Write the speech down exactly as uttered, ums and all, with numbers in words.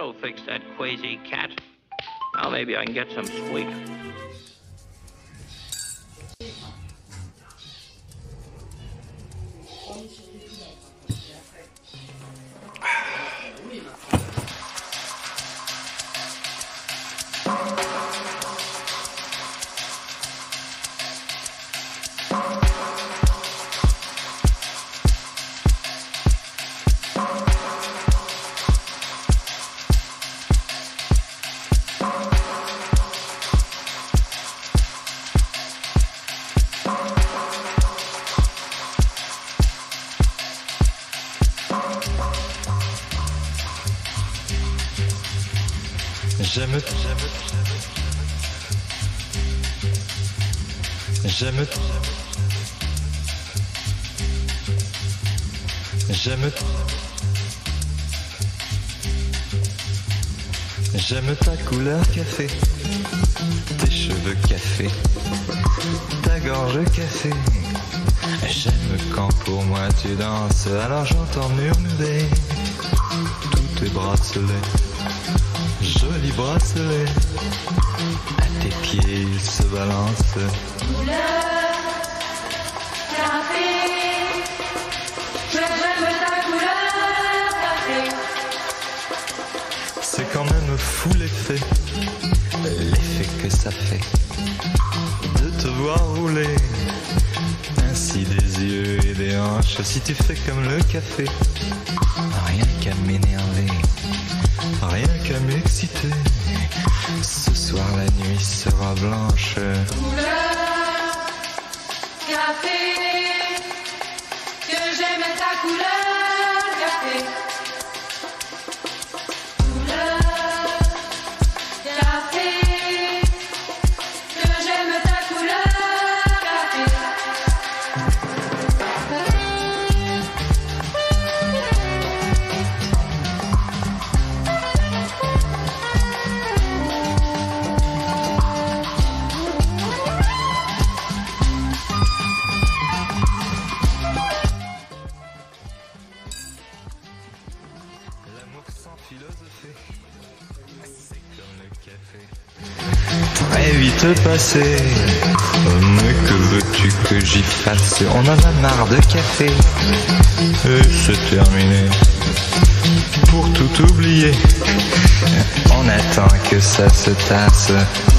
That'll fix that quasi cat. Now maybe I can get some sweet. J'aime, j'aime, j'aime, j'aime, j'aime ta couleur café, tes cheveux café, ta gorge café. J'aime quand pour moi tu danses, alors j'entends murmurer tous tes bracelets. Joli bracelet, à tes pieds il se balance. Couleur café, que j'aime ta couleur café. C'est quand même fou l'effet, l'effet que ça fait de te voir rouler ainsi des yeux et des hanches. Si tu fais comme le café, rien qu'à m'énerver. Rien qu'à m'exciter, ce soir la nuit sera blanche. Couleur café, que j'aime ta couleur café. Couleur café, que j'aime ta couleur café. L'amour sans philosopher, c'est comme le café. Très vite passé, mais que veux-tu que j'y fasse? On en a marre de café, et c'est terminé. Pour tout oublier, on attend que ça se tasse.